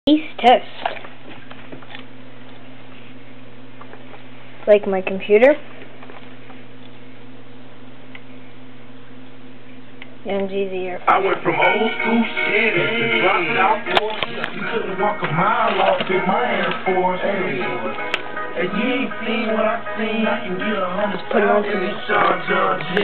Test. Like my computer. And it's easier. I went from old school shit to dropped out for you couldn't walk a mile off in my Air Force. And you ain't seen what I seen. I can get 100,000 in this John G.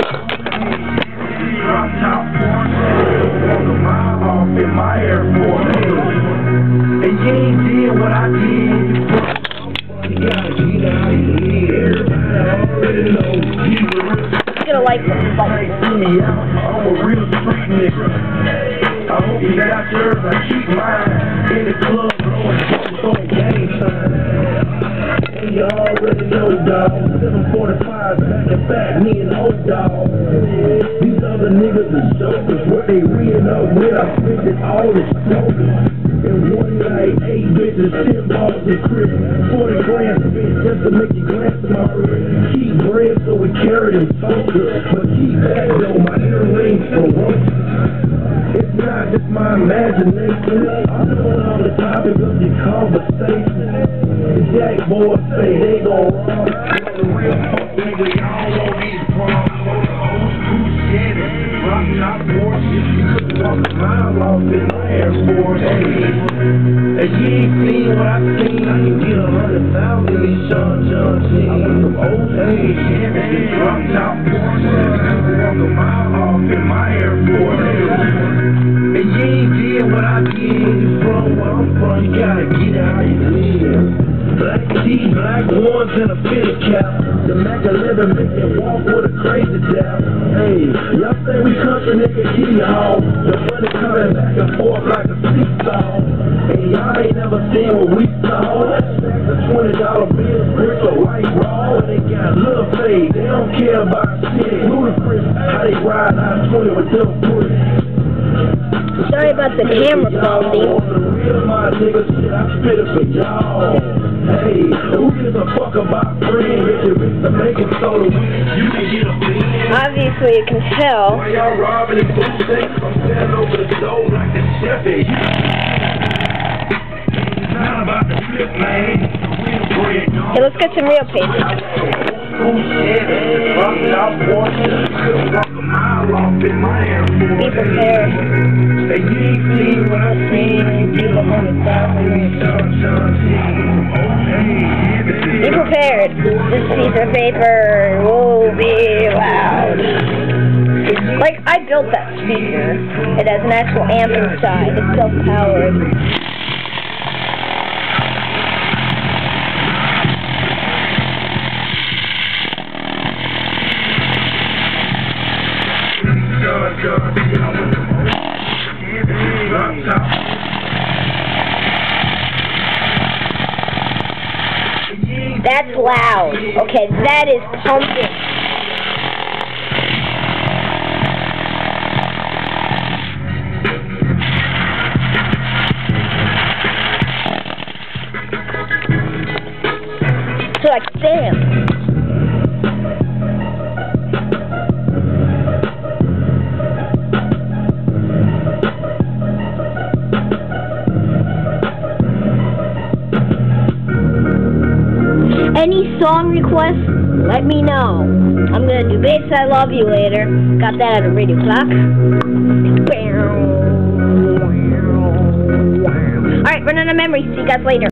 Dropped out for walk a mile off in my Air Force. And you ain't did what I did. You gotta get out of here. I already know you Gonna like this. I'm a real street nigga. I hope you got yours, I keep mine. In the club, blowing smoke on game time. And you already know, dawg. 745 back to back, me and old dog. These other niggas are jokers. What they reading up with, I spent it all as smokers. And one night, 8 bitches, 10 balls of crisp, 40 grand spent just to make you glance tomorrow. Keep bread so we carry them soldiers, but keep that though, my earrings for rope. It's not just my imagination, I'm doing all the topic of your conversation. The jack boys say they gon' rob, the real fuck nigga, y'all know these prongs. Old school shit, drop top Porsche, you couldn't walk a mile off in my Air Force. And you ain't seen what I seen, I can get 100,000 in these John G. I went from old age, to drop top Porsche, walk a mile off in my Air Force. And you ain't did what I did, you from where I'm from, you gotta get out of here. Black tees, black ones, and a fitted cap. The Mac 11 make you walk with a crazy dab. Hey, y'all say we country nigga y'all. The money coming back and forth like a seesaw. And y'all ain't never seen what we saw. Stacks of $20 bills, bricks are white raw. And they got little fade, they don't care about shit. Ludicrous, how they ride I-20 with them bricks. Sorry about the camera quality. Hey, who gives a fuck about friends? To make it so you can get a feeling. Obviously, you can tell. Why y'all robbing and bootlegging? I'm standing over the stove like the chef is. It's not about the flip, man. Okay, let's get some real paper. Be prepared. Be prepared. This piece of paper will be loud. Like, I built that speaker. It has an actual amp inside. It's self-powered. That's loud. Okay, that is pumping. So like, damn. Any song requests, let me know. I'm gonna do Bass I Love You later. Got that at a radio clock. Alright, running out of memory. See you guys later.